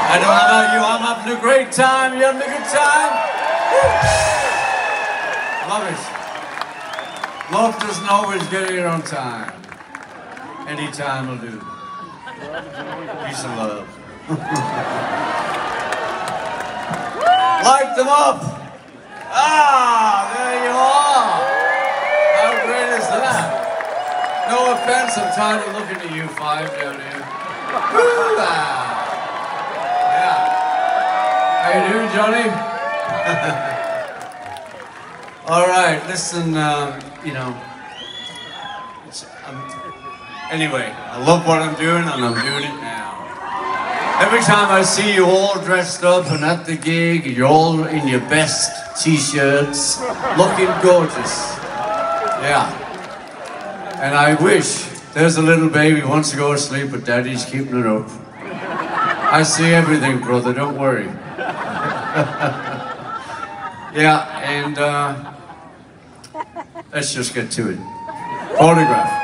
I don't know about you, I'm having a great time. You having a good time? Love it. Love doesn't always get here on time. Any time will do. Peace and love. Light them up. Ah, there you are. How great is that? No offense, I'm tired of looking at you five down here. Yeah. How you doing, Johnny? All right, listen, you know, anyway, I love what I'm doing and I'm doing it now. Every time I see you all dressed up and at the gig, you're all in your best t-shirts, looking gorgeous. Yeah. And I wish there's a little baby who wants to go to sleep, but Daddy's keeping it up. I see everything, brother, don't worry. Yeah, and let's just get to it. Photograph.